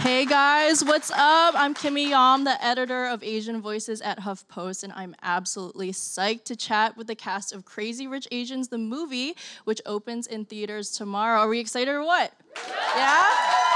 Hey guys, what's up? I'm Kimmy Yam, the editor of Asian Voices at HuffPost, and I'm absolutely psyched to chat with the cast of Crazy Rich Asians, the movie, which opens in theaters tomorrow. Are we excited or what? Yeah?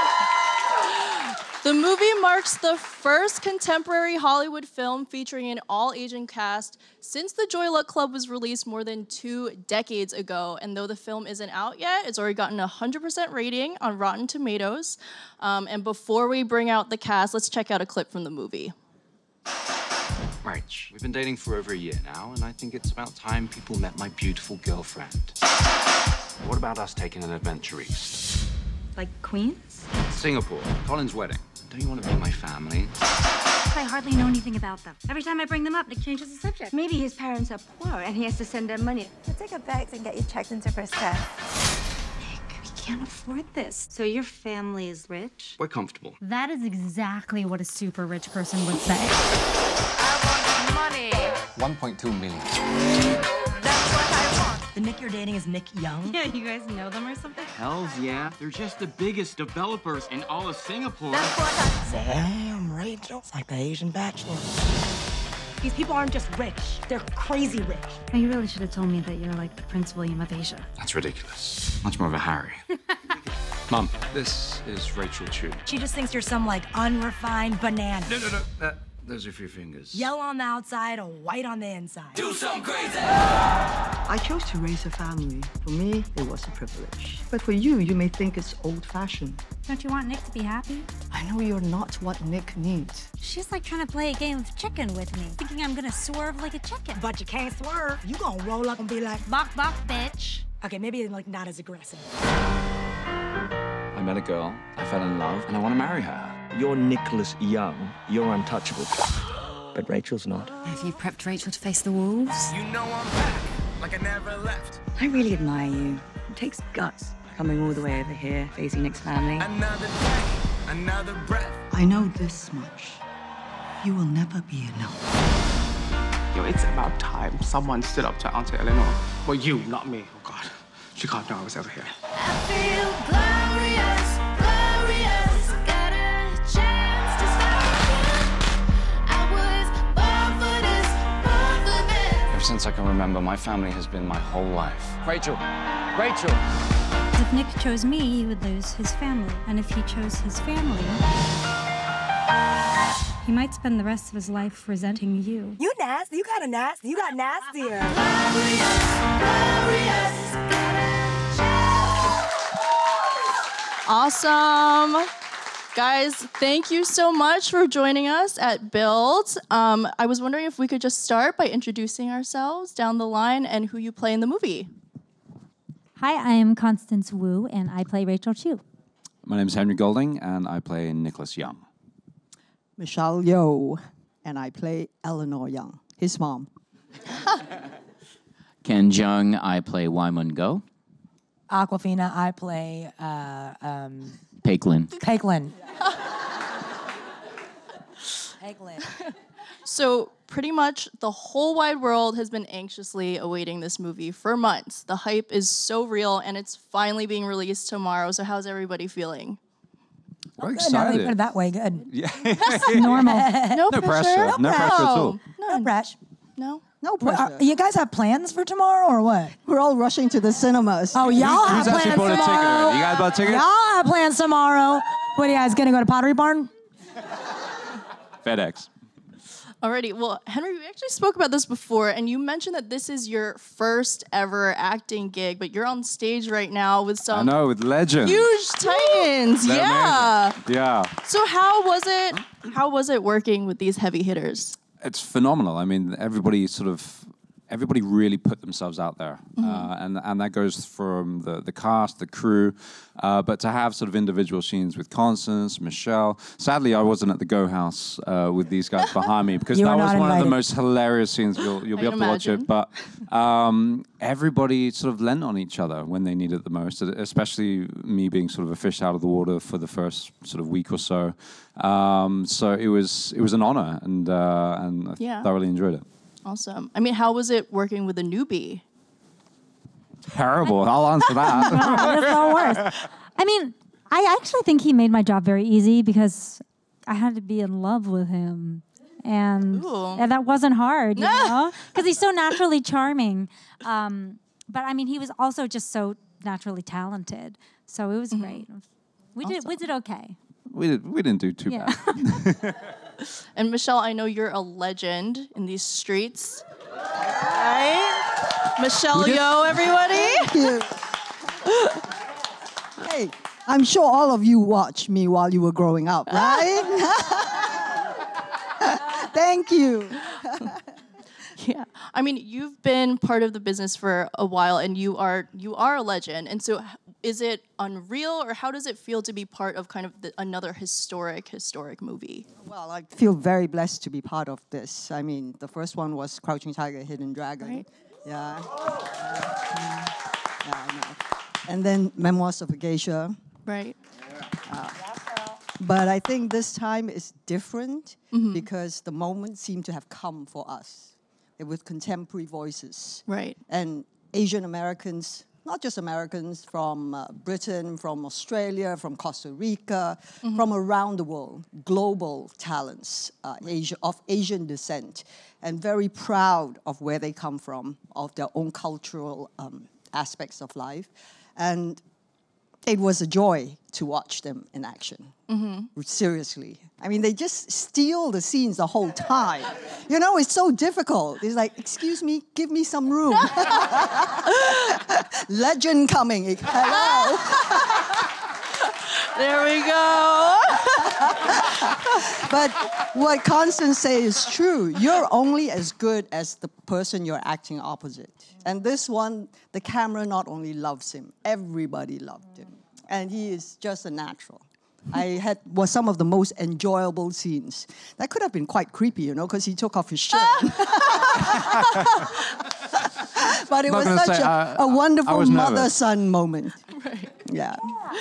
The movie marks the first contemporary Hollywood film featuring an all-Asian cast since The Joy Luck Club was released more than 2 decades ago. And though the film isn't out yet, it's already gotten a 100% rating on Rotten Tomatoes. And before we bring out the cast, let's check out a clip from the movie. Rach, we've been dating for over a year now, and I think it's about time people met my beautiful girlfriend. What about us taking an adventure east? Like Queens? Singapore, Colin's wedding. Don't you want to be my family? I hardly know anything about them. Every time I bring them up, Nick changes the subject. Maybe his parents are poor and he has to send them money. We'll take a bags and get you checked into first class. Nick, we can't afford this. So your family is rich? We're comfortable. That is exactly what a super rich person would say. I want money. 1.2 million. That's what I want. The Nick you're dating is Nick Young? Yeah, you guys know them or something? Hells yeah. They're just the biggest developers in all of Singapore. That's what I Damn, Rachel. It's like the Asian Bachelor. These people aren't just rich. They're crazy rich. Oh, you really should have told me that you're like the Prince William of Asia. That's ridiculous. Much more of a Harry. Mom, this is Rachel Chu. She just thinks you're some, like, unrefined banana. No. Those are a few fingers. Yellow on the outside or white on the inside. Do something crazy! I chose to raise a family. For me, it was a privilege. But for you, you may think it's old-fashioned. Don't you want Nick to be happy? I know you're not what Nick needs. She's like trying to play a game of chicken with me, thinking I'm gonna swerve like a chicken. But you can't swerve. You gonna roll up and be like, Bok bok, bitch. okay, maybe like not as aggressive. I met a girl, I fell in love, and I want to marry her. You're Nicholas Young. You're untouchable. But Rachel's not. Have you prepped Rachel to face the wolves? You know I'm back, like I never left. I really admire you. It takes guts coming all the way over here, facing Nick's family. Another day, another breath. I know this much. You will never be enough. Yo, it's about time someone stood up to Auntie Eleanor. Well, you, not me. Oh, God. She can't know I was over here. I feel glorious, glorious. Got a chance to stop you. I was born for this. Ever since I can remember, my family has been my whole life. Rachel! If Nick chose me, he would lose his family. And if he chose his family, he might spend the rest of his life resenting you. You nasty. You kind of nasty. You got nastier. Glorious, glorious. Got a chance. Awesome. Guys, thank you so much for joining us at Build. I was wondering if we could just start by introducing ourselves down the line and who you play in the movie. Hi, I am Constance Wu, and I play Rachel Chu. My name is Henry Golding, and I play Nicholas Young. Michelle Yeoh, and I play Eleanor Young, his mom. Ken Jeong, I play Wyman Go. Awkwafina, I play Pakelin. Pakelin. So pretty much the whole wide world has been anxiously awaiting this movie for months. The hype is so real, and it's finally being released tomorrow. So how's everybody feeling? We're Good, now that you excited. put it that way, good. Yeah. Normal. No No pressure. No pressure at all. No pressure. No? No pressure. You guys have plans for tomorrow or what? We're all rushing to the cinemas. Oh, y'all have Who's actually plans bought a ticket? tomorrow. You guys bought a ticket? Y'all have plans tomorrow. What are you guys gonna go to Pottery Barn? FedEx. Alrighty, well, Henry, we actually spoke about this before, and you mentioned that this is your first ever acting gig, but you're on stage right now with I some know, with legends. huge titans. They're Yeah. amazing. Yeah. So how was it working with these heavy hitters? It's phenomenal. I mean, everybody really put themselves out there, and that goes from the cast, the crew, but to have sort of individual scenes with Constance, Michelle. Sadly, I wasn't at the Go House with these guys behind me because You that were was not one of the invited. most hilarious scenes. You'll be able to watch imagine. it, but everybody sort of lent on each other when they needed it the most. Especially me being sort of a fish out of the water for the first sort of week or so. So it was an honor, and I Yeah. thoroughly enjoyed it. Awesome. I mean, how was it working with a newbie? Terrible. I'll answer that. That's no worse. I mean, I actually think he made my job very easy because I had to be in love with him. And that wasn't hard, you know? Because he's so naturally charming. But I mean, he was also just so naturally talented. So it was great. We did okay. We didn't do too bad. And Michelle, I know you're a legend in these streets. Right? Michelle Yeoh, everybody. Thank you. Hey, I'm sure all of you watched me while you were growing up, right? Thank you. Yeah, I mean, you've been part of the business for a while, and you are a legend. And so, is it unreal, or how does it feel to be part of kind of another historic movie? Well, I feel very blessed to be part of this. I mean, the first one was Crouching Tiger, Hidden Dragon. Right. Yeah. I know. And then Memoirs of a Geisha. Right. But I think this time is different because the moment seemed to have come for us with contemporary voices. Right. And Asian Americans, not just Americans, from Britain, from Australia, from Costa Rica, from around the world, global talents of Asian descent, and very proud of where they come from, of their own cultural aspects of life. And it was a joy to watch them in action, seriously. I mean, they just steal the scenes the whole time. You know, it's so difficult. It's like, excuse me, give me some room. Legend coming. Hello. There we go. But what Constance says is true. You're only as good as the person you're acting opposite. And this one, the camera not only loves him, everybody loved him. And he is just a natural. Was some of the most enjoyable scenes. That could have been quite creepy, you know, because he took off his shirt. But it was such a wonderful mother-son moment. Right. Yeah.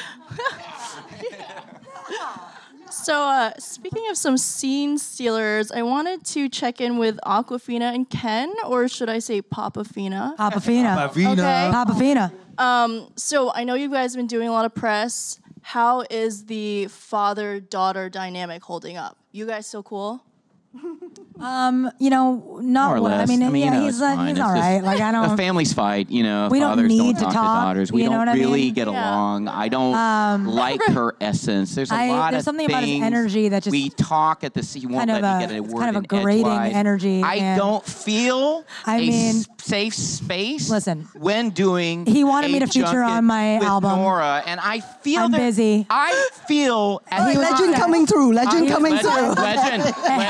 So, speaking of some scene stealers, I wanted to check in with Awkwafina and Ken, or should I say Papafina? Papafina. Okay. Papafina. So, I know you guys have been doing a lot of press. How is the father-daughter dynamic holding up? You guys still cool? You know, not More or what less. I mean. You know, he's it's fine. all It's right. just Like I don't. A family's fight, you know. We don't fathers need don't to talk talk, daughters. We you know don't what I really mean? get along. I don't like her essence. There's a lot there's of something things. about his energy that just we talk at the. He won't kind of let me get a word kind of a in grating edgewise. energy. I and don't feel safe space. Listen, when doing. He wanted me a to feature junket on my with album. Nora, and I feel I'm busy. I feel. Legend coming through. Legend coming through. Legend.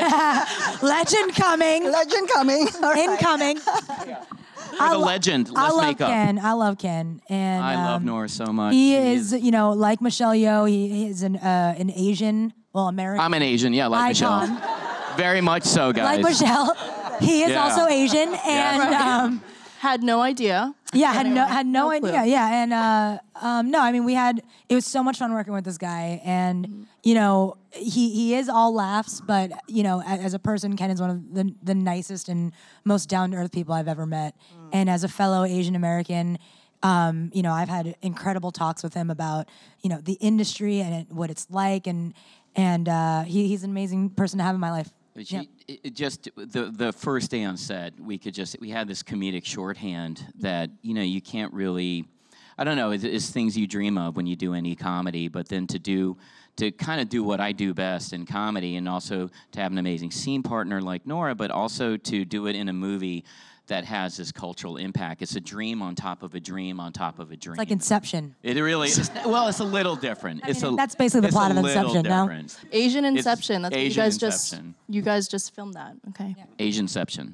Legend coming. Legend coming. All right. Incoming. You're the legend. Let's make up. I love Ken. And I love Nora so much. He is, you know, like Michelle Yeoh. He is an Asian, American. I'm an Asian, yeah, like icon. Michelle. Very much so, guys. Like Michelle. He is Yeah. also Asian, and had no idea. Yeah, had no idea. clue. Yeah, and no, I mean it was so much fun working with this guy, and you know he is all laughs, but you know as a person, Ken is one of the nicest and most down to earth people I've ever met, and as a fellow Asian American. You know, I've had incredible talks with him about, you know, the industry and what it's like, and he's an amazing person to have in my life. It just the first day on set, we had this comedic shorthand that, you know, you can't really, I don't know, it's things you dream of when you do any comedy, but then to kind of do what I do best in comedy, and also to have an amazing scene partner like Nora, but also to do it in a movie that has this cultural impact. It's a dream on top of a dream on top of a dream. It's like Inception. It really is. Well, it's a little different. That's basically the plot of Inception, no? Asian Inception. That's Asian what Inception. you guys just filmed that. Okay. Yeah. Asianception.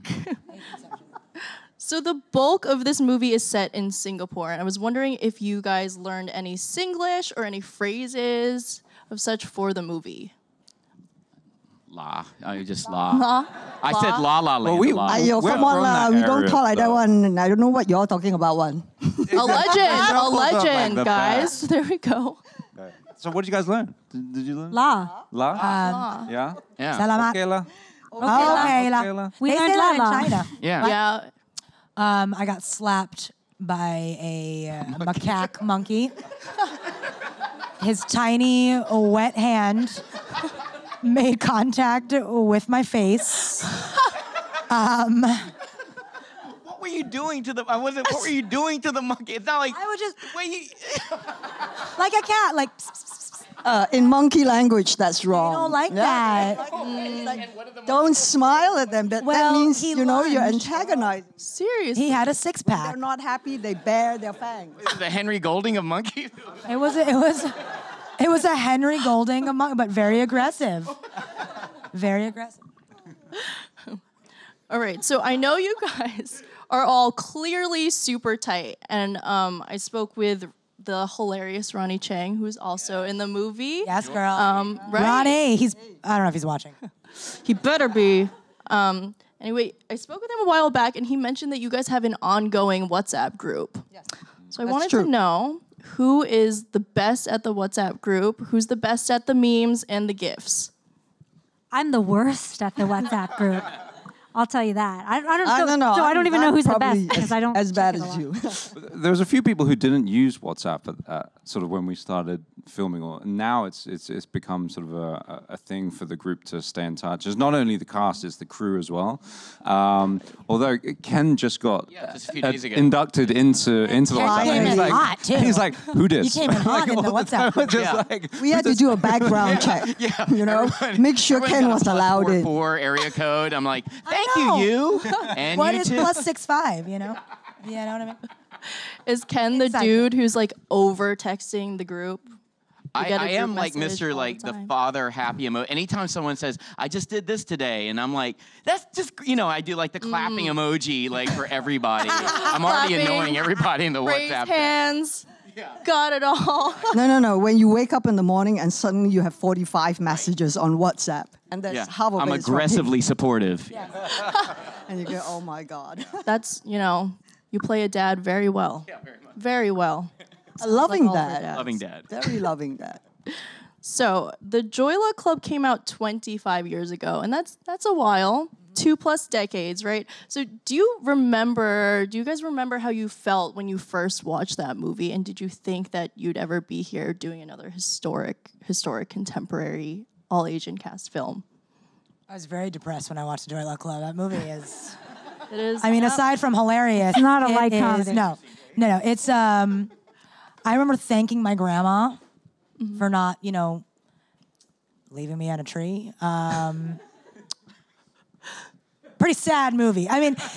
So the bulk of this movie is set in Singapore, and I was wondering if you guys learned any Singlish or any phrases of such for the movie. La. I just la. La? I said la la land. Ayo, come on lah. We don't talk like that one. I don't know what you're talking about one. A legend, like the guys. There we go. So what did you guys learn? Did you learn? La. La? Yeah? Yeah. Salamat. Okay, la. Okay, la. Okay, la. We They learned say that la. in China. Yeah. Yeah. I got slapped by a macaque monkey. his tiny, wet hand made contact with my face. What were you doing to the? I wasn't. What were you doing to the monkey? It's not like I was just wait. like a cat, like. In monkey language, that's wrong. I don't like that. Don't smile at them. That Well, means, he you're lunged. antagonizing. Seriously. He had a They're six-pack. not happy, they bare their fangs. The Henry Golding of monkeys. It was a Henry Golding among, but very aggressive. Very aggressive. All right, so I know you guys are all clearly super tight, and I spoke with the hilarious Ronnie Chang, who's also in the movie. Yes, girl. Right? Ronnie, I don't know if he's watching. He better be. Anyway, I spoke with him a while back, and he mentioned that you guys have an ongoing WhatsApp group. Yes. So I wanted to know who is the best at the WhatsApp group, who's the best at the memes and the GIFs. I'm the worst at the WhatsApp group. I'll tell you that. I don't know. So I don't even know who's the Probably best because I don't as bad check it as a you. lot. There's a few people who didn't use WhatsApp at sort of when we started filming, and now it's become sort of a thing for the group to stay in touch. It's not only the cast, it's the crew as well. Although Ken just got just a few days ago. inducted into the WhatsApp. came in hot, too. He's like, who dis? You came in hot in the WhatsApp group. We had to do a background check. Make sure Ken was allowed in. 4 area code. I'm like, thank you. And What you is too. plus 6'5", you know? You know what I mean? Is Ken the dude who's like over texting the group? I get a am group like message Mr. all Like the the time. father happy emoji. Anytime someone says, I just did this today, and I'm like, that's just, I do like the clapping emoji like for everybody. I'm already Clapping, annoying everybody in the Raise WhatsApp. hands. Got it all. No. When you wake up in the morning and suddenly you have 45 messages on WhatsApp, and that's half of I'm it is from him. aggressively supportive. And you go, oh my God. That's, you play a dad very well. Yeah, very much. Very well. A loving like all of our dad. dads. Loving dad. Very loving dad. So the Joy Luck Club came out 25 years ago, and that's a while, 2+ decades, right? So do you guys remember how you felt when you first watched that movie, and did you think that you'd ever be here doing another historic contemporary all Asian cast film? I was very depressed when I watched Joy Luck Club. That movie is... It is. I mean, aside from hilarious, It's not a it light is- comedy. No. It's I remember thanking my grandma for not, leaving me on a tree. Pretty sad movie. I mean,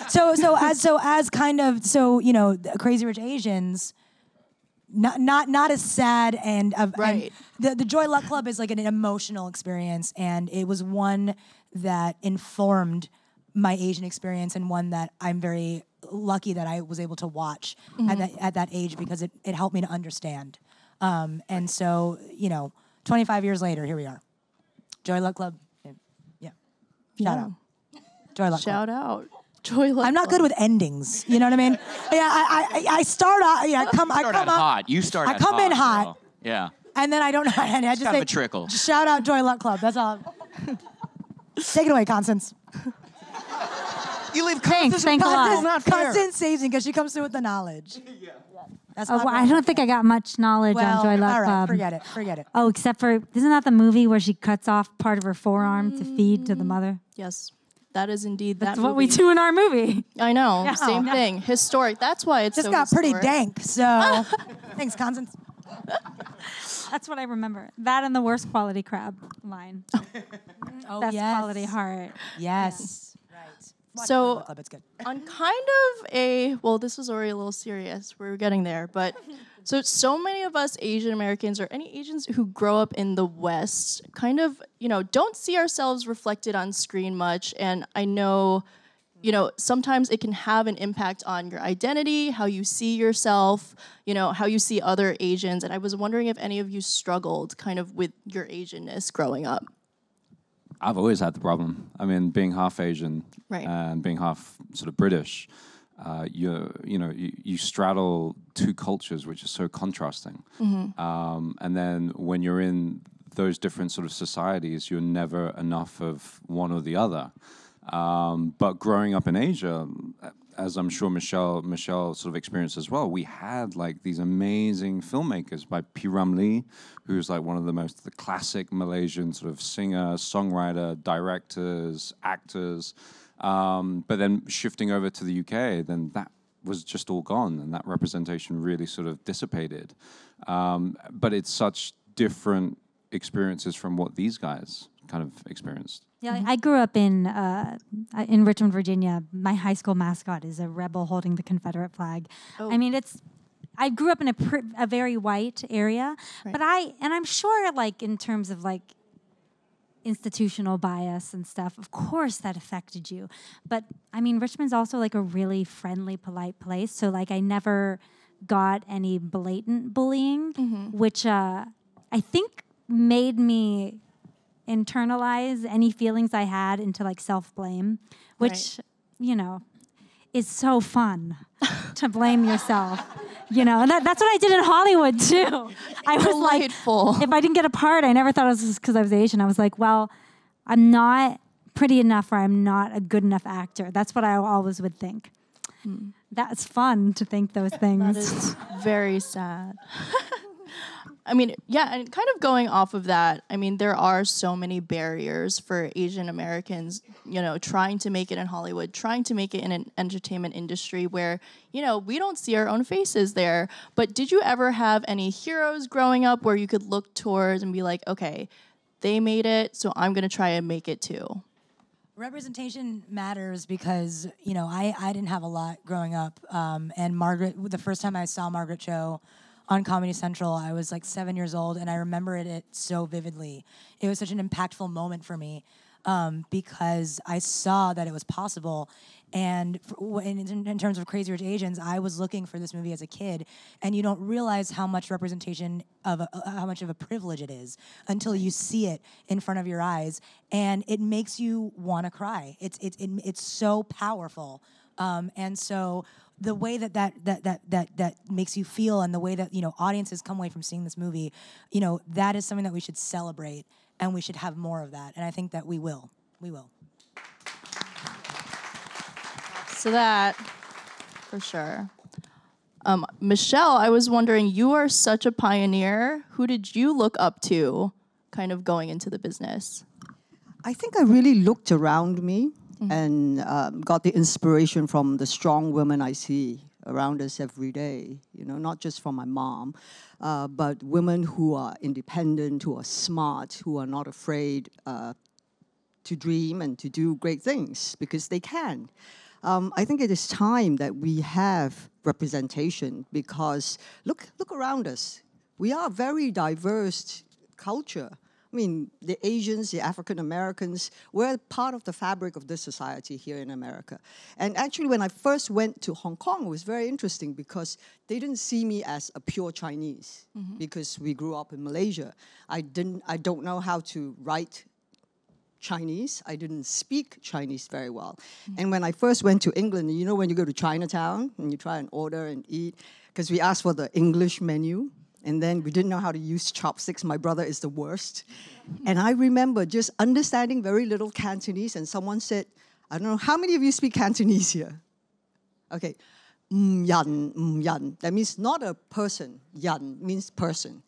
Crazy Rich Asians. Not as sad and right. And the Joy Luck Club is like an emotional experience, and it was one that informed my Asian experience, and one that I'm very lucky that I was able to watch at that age, because it helped me to understand. And so 25 years later, here we are. Joy Luck Club. Yeah. Shout out. Joy Luck Club. Shout out. Joy Luck I'm not good with endings. You know what I mean? Yeah, I start out. Yeah, I come out up hot. You start I out come in hot. hot. Girl. Yeah. And then I don't know how to end it. I just kind say, of a trickle. Shout out Joy Luck Club. That's all. Take it away, Constance. You leave Thanks a lot. Constance saves me because she comes through with the knowledge. That's not I don't think I got much knowledge on Joy Luck all right, Club. forget it. Oh, except for, isn't that the movie where she cuts off part of her forearm to feed to the mother? Yes, that is indeed That's that what we movie. do in our movie. I know, Yeah. same thing. Historic. That's why it's Just so got pretty historic. dank. So thanks, Constance. That's what I remember. That and the worst quality crab line. Oh, Best yes. quality heart. Yes. Right. Watch So- Joy Luck Club. It's good. On kind of this was already a little serious. We're getting there, but so many of us Asian Americans, or any Asians who grow up in the West, kind of, don't see ourselves reflected on screen much. And I know, sometimes it can have an impact on your identity, how you see yourself, how you see other Asians. And I was wondering if any of you struggled kind of with your Asianness growing up. I've always had the problem. I mean, being half Asian Right. and being half sort of British, you straddle two cultures which are so contrasting. And then when you're in those different sort of societies, you're never enough of one or the other. But growing up in Asia, as I'm sure Michelle sort of experienced as well, we had like these amazing filmmakers by P. Ramlee, who's like one of the classic Malaysian sort of singer, songwriter, directors, actors. But then shifting over to the UK, then that was just all gone, and that representation really sort of dissipated. But it's such different experiences from what these guys kind of experienced. Yeah, I grew up in Richmond, Virginia. My high school mascot is a rebel holding the Confederate flag. Oh. I mean, I grew up in a very white area, but I'm sure, like, in terms of like institutional bias and stuff, of course that affected you. But I mean, Richmond's also like a really friendly, polite place. So like, I never got any blatant bullying, which I think made me internalize any feelings I had into like self-blame, which, you know, is so fun to blame yourself, you know, and that's what I did in Hollywood too. I was Delightful. like, if I didn't get a part, I never thought it was because I was Asian. I was like, well, I'm not pretty enough or I'm not a good enough actor. That's what I always would think. That's fun to think those things. That is very sad. I mean, yeah, and kind of going off of that, I mean, there are so many barriers for Asian Americans, you know, trying to make it in Hollywood, trying to make it in an entertainment industry where, you know, we don't see our own faces there. But did you ever have any heroes growing up where you could look towards and be like, okay, they made it, so I'm going to try and make it too? Representation matters because, you know, I didn't have a lot growing up. And Margaret, the first time I saw Margaret Cho on Comedy Central, I was like 7 years old, and I remember it so vividly. It was such an impactful moment for me because I saw that it was possible. And in terms of Crazy Rich Asians, I was looking for this movie as a kid, and you don't realize how much representation of how much of a privilege it is until you see it in front of your eyes, and it makes you want to cry. It's so powerful, and so the way that makes you feel, and the way that, you know, audiences come away from seeing this movie, you know, that is something that we should celebrate, and we should have more of that. And I think that we will. We will. So that, for sure. Michelle, I was wondering, you are such a pioneer. Who did you look up to kind of going into the business? I think I really looked around me and got the inspiration from the strong women I see around us every day, you know, not just from my mom, but women who are independent, who are smart, who are not afraid to dream and to do great things because they can. I think it is time that we have representation because look around us. We are a very diverse culture. I mean, the Asians, the African Americans, we're part of the fabric of this society here in America. And actually, when I first went to Hong Kong, it was very interesting because they didn't see me as a pure Chinese because we grew up in Malaysia. I don't know how to write Chinese. I didn't speak Chinese very well. And when I first went to England, you know, when you go to Chinatown and you try and order and eat, because we asked for the English menu, and then we didn't know how to use chopsticks. My brother is the worst. And I remember just understanding very little Cantonese, and someone said, I don't know, how many of you speak Cantonese here? Okay. Yan. That means not a person. Yan means person.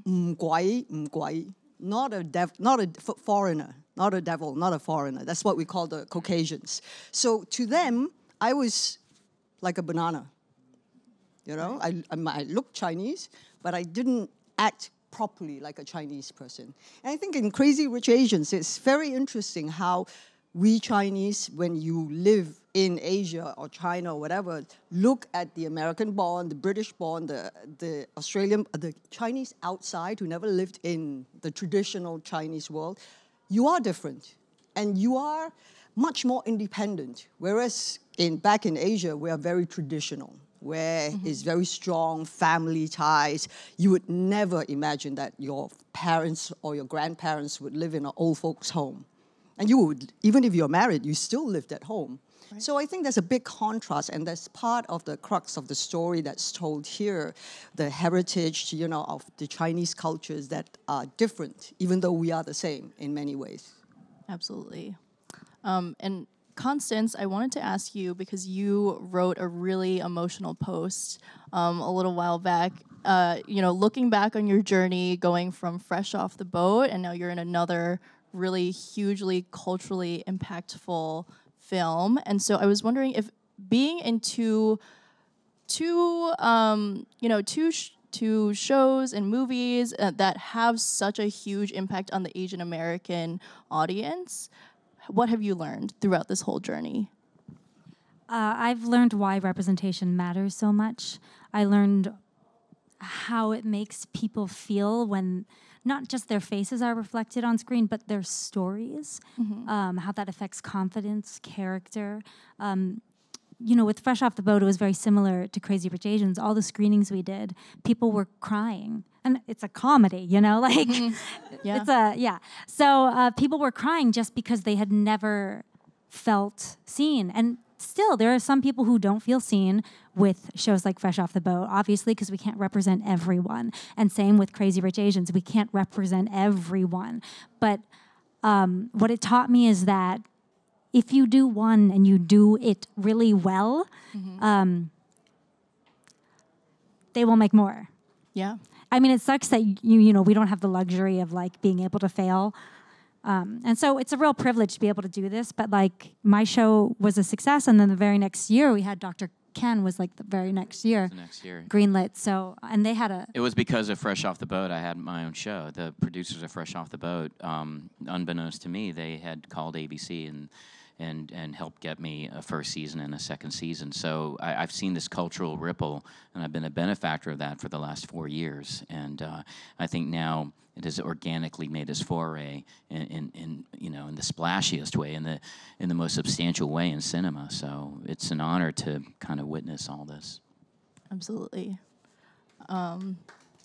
Guai. Not a foreigner. Not a devil, not a foreigner. That's what we call the Caucasians. So to them, I was like a banana. You know, I looked Chinese, but I didn't act properly like a Chinese person. And I think in Crazy Rich Asians, it's very interesting how we Chinese, when you live in Asia or China or whatever, look at the American-born, the British-born, the Australian, the Chinese outside who never lived in the traditional Chinese world. You are different, and you are much more independent. Whereas back in Asia, we are very traditional, where it's very strong family ties. You would never imagine that your parents or your grandparents would live in an old folks' home. And you would, even if you're married, you still lived at home. Right. So I think there's a big contrast, and that's part of the crux of the story that's told here, the heritage, you know, of the Chinese cultures that are different, even though we are the same in many ways. Absolutely. And Constance, I wanted to ask you because you wrote a really emotional post a little while back. Looking back on your journey, going from fresh off the boat, and now you're in another really hugely culturally impactful film. And so I was wondering if being in two shows and movies that have such a huge impact on the Asian American audience, what have you learned throughout this whole journey? I've learned why representation matters so much. I learned how it makes people feel when not just their faces are reflected on screen, but their stories, how that affects confidence, character. With Fresh Off the Boat, it was very similar to Crazy Rich Asians. All the screenings we did, people were crying. And it's a comedy, So people were crying just because they had never felt seen. And still, there are some people who don't feel seen with shows like Fresh Off the Boat, obviously, because we can't represent everyone. And same with Crazy Rich Asians, we can't represent everyone. But what it taught me is that if you do one and you do it really well, they will make more. Yeah. I mean, it sucks that we don't have the luxury of like being able to fail. And so it's a real privilege to be able to do this. But like my show was a success, and then the very next year we had Dr. Ken was like the very next year. The next year. Greenlit. So, and they had a... It was because of Fresh Off the Boat. I had my own show. The producers of Fresh Off the Boat, unbeknownst to me, they had called ABC and helped get me a first season and a second season. So I've seen this cultural ripple, and I've been a benefactor of that for the last 4 years. And I think now it has organically made its foray in the splashiest way, in the most substantial way in cinema. So it's an honor to kind of witness all this. Absolutely. Awesome.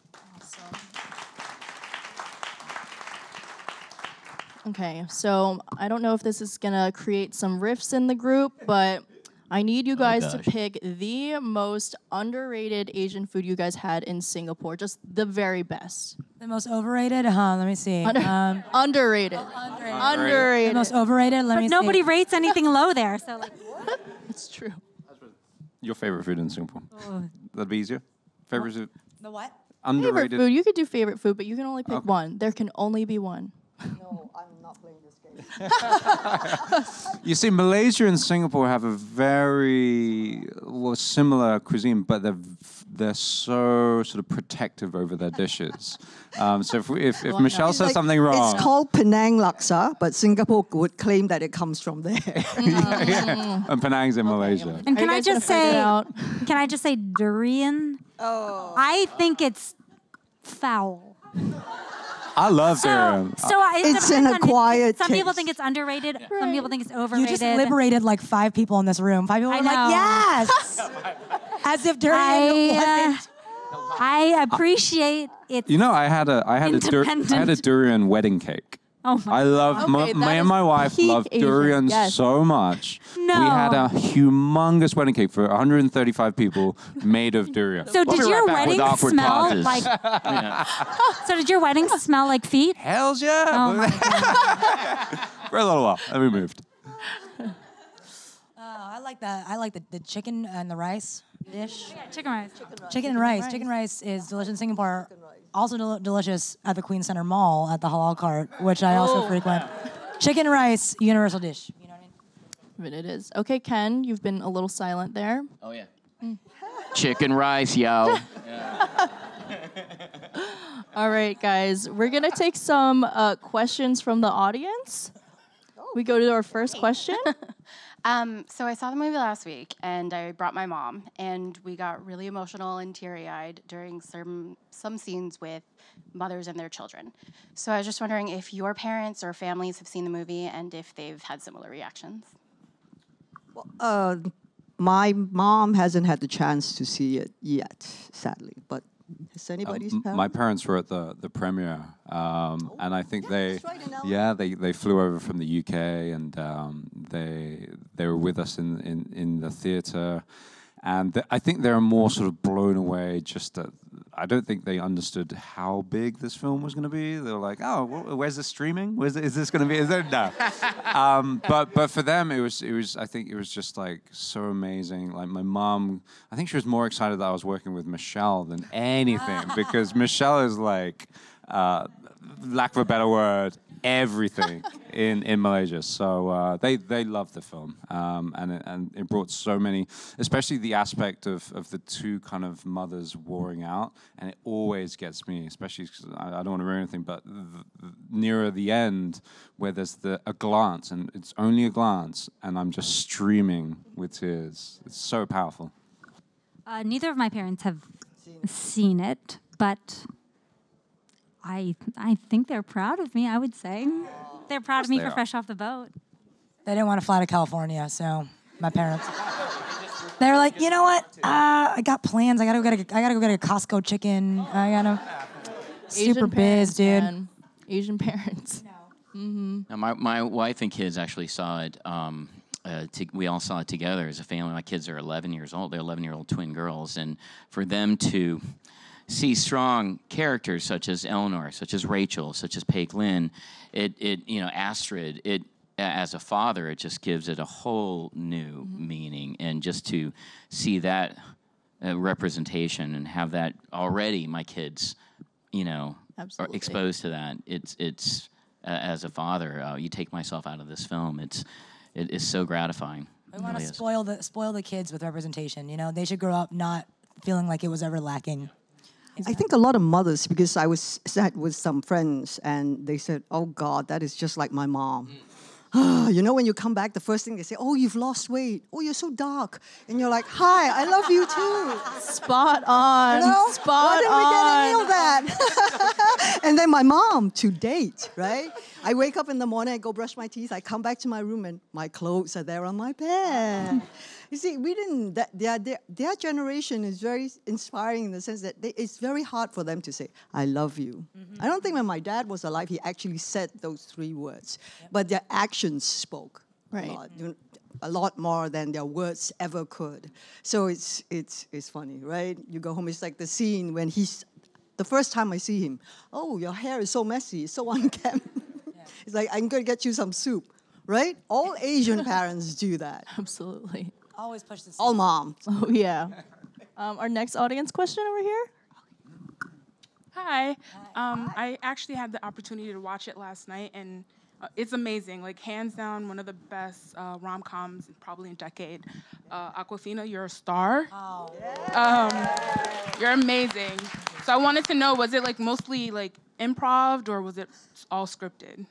Okay, so I don't know if this is gonna create some rifts in the group, but I need you guys to pick the most underrated Asian food you guys had in Singapore, just the very best. The most overrated? Let me see. Underrated. Underrated. The most overrated? Let me see. Nobody rates anything low there, so like... It's true. Your favorite food in Singapore? That'd be easier. Favorite food? The what? Underrated. Favorite food. You could do favorite food, but you can only pick one. There can only be one. No, I'm not playing this game. You see, Malaysia and Singapore have a very similar cuisine, but they're so sort of protective over their dishes. So if Michelle says something wrong, it's called Penang laksa, but Singapore would claim that it comes from there. And Penang's in Malaysia. And can I just say durian? Oh. I think it's foul. I love durian. It's an acquired Some people taste. think it's underrated. Some people think it's overrated. You just liberated like 5 people in this room. 5 people were like, yes! As if durian wasn't... I appreciate it. I had a durian wedding cake. Oh my I love me and my wife love durian so much. No. We had a humongous wedding cake for 135 people made of durian. So did your wedding smell like? So did your wedding smell like feet? Hells yeah! Oh my God. For a little while, and we moved. I like that. I like the chicken and the rice dish. Yeah, chicken rice. Chicken and rice. Chicken rice is delicious in Singapore. Also delicious at the Queen Center Mall at the halal cart, which I also frequent. Chicken and rice, universal dish. You know what I mean? But it is. Okay, Ken, you've been a little silent there. Oh, yeah. Chicken rice, yo. All right, guys. We're going to take some questions from the audience. We go to our first question. So I saw the movie last week, and I brought my mom, and we got really emotional and teary-eyed during some scenes with mothers and their children. So I was just wondering if your parents or families have seen the movie and if they've had similar reactions. My mom hasn't had the chance to see it yet, sadly, but has anybody's parents? My parents were at the premiere, and I think they flew over from the UK, and they were with us in the theatre, and I think they're more sort of blown away just at I don't think they understood how big this film was going to be. They were like, "Oh, where's the streaming? Is this going to be?" Is there no? But for them, it was. I think it was just like so amazing. Like my mom, I think she was more excited that I was working with Michelle than anything because Michelle is like, lack of a better word, everything in Malaysia. So they loved the film, and it brought so many, especially the aspect of the two kind of mothers warring out, and it always gets me, especially 'cause I don't want to ruin anything, but nearer the end where there's a glance, and it's only a glance, and I'm just streaming with tears. It's so powerful. Neither of my parents have seen it, but I think they're proud of me, I would say. They're proud of me for Fresh Off the Boat. They didn't want to fly to California, so my parents. They were like, you know what? I got plans. I gotta go get a Costco chicken. I gotta. Super biz, dude. Man. Asian parents. Mm-hmm. Now, my wife and kids actually saw it. We all saw it together as a family. My kids are 11 years old. They're 11-year-old twin girls, and for them to see strong characters such as Eleanor, such as Rachel, such as Paik Lin, Astrid, as a father, it just gives it a whole new meaning. And just to see that representation and have that already, my kids, are exposed to that. It's as a father, you take myself out of this film. It is so gratifying. We want to spoil the kids with representation. They should grow up not feeling like it was ever lacking. I think a lot of mothers, because I was sat with some friends and they said, "Oh God, that is just like my mom." When you come back, the first thing they say, "Oh, you've lost weight. Oh, you're so dark." And you're like, "Hi, I love you too." Spot on. Spot Why didn't we get any on. of that? And then my mom, to date, right? I wake up in the morning, I go brush my teeth, I come back to my room, and my clothes are there on my bed. You see, we didn't. Their generation is very inspiring in the sense that it's very hard for them to say, "I love you." I don't think when my dad was alive, he actually said those 3 words, but their actions spoke a lot more than their words ever could. So it's funny, right? You go home, it's like the scene when the first time I see him, "Oh, your hair is so messy, it's so unkempt." It's like, "I'm going to get you some soup," right? All Asian parents do that. Absolutely. Always push the. All moms. Oh, yeah. Our next audience question over here. Hi. I actually had the opportunity to watch it last night, and it's amazing. Like, hands down, one of the best rom-coms probably in a decade. Awkwafina, you're a star. Oh. You're amazing. So I wanted to know, was it like mostly like improv, or was it all scripted?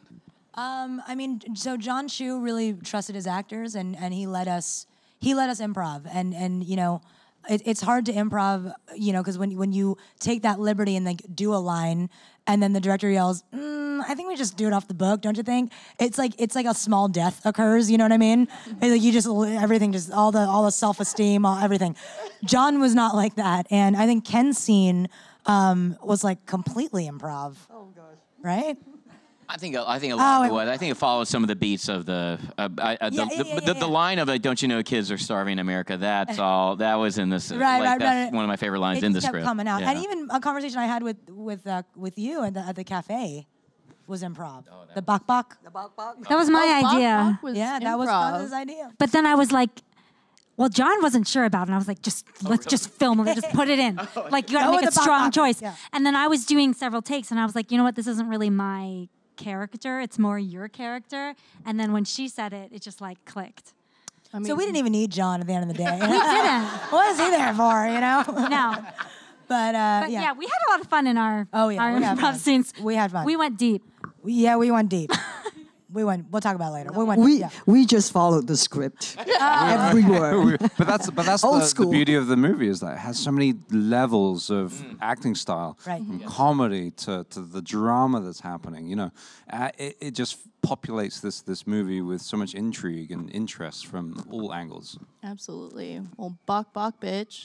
So John Chu really trusted his actors, and he let us improv, and it's hard to improv, because when you take that liberty and like do a line, and then the director yells, "I think we just do it off the book, don't you think?" It's like a small death occurs. You know what I mean? And like you just everything, just all the self-esteem, everything. John was not like that, and I think Ken's scene was like completely improv. Oh gosh. Right? I think a lot of it was. I think it followed some of the beats of the line of like, "Don't you know kids are starving in America?" That's all. That was in this. That's one of my favorite lines in the script. It kept coming out, Yeah. and even a conversation I had with you at the cafe was improv. The bak bak. The bak bak. That was my idea. That was his idea. But then I was like, well, John wasn't sure about it. And I was like, let's just film it. Just put it in. Like, you got to make a strong choice. Yeah. And then I was doing several takes, and I was like, you know what? This isn't really my character. It's more your character. And then when she said it, it just like clicked. So we didn't even need John at the end of the day. We didn't. What is he there for? No. But yeah, we had a lot of fun in our improv scenes. We had fun. We went deep. We went deep. We'll talk about it later. We just followed the script. Every word. But that's the beauty of the movie, is that it has so many levels of acting style, from comedy to the drama that's happening. It just populates this movie with so much intrigue and interest from all angles. Absolutely. Well, bok bok, bitch.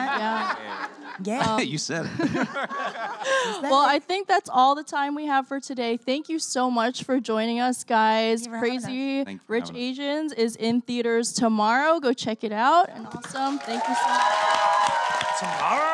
Yeah. You said it. Well, I think that's all the time we have for today. Thank you so much for joining us, guys. Crazy Rich Asians is in theaters tomorrow. Go check it out. And awesome. Thank you so much. Tomorrow?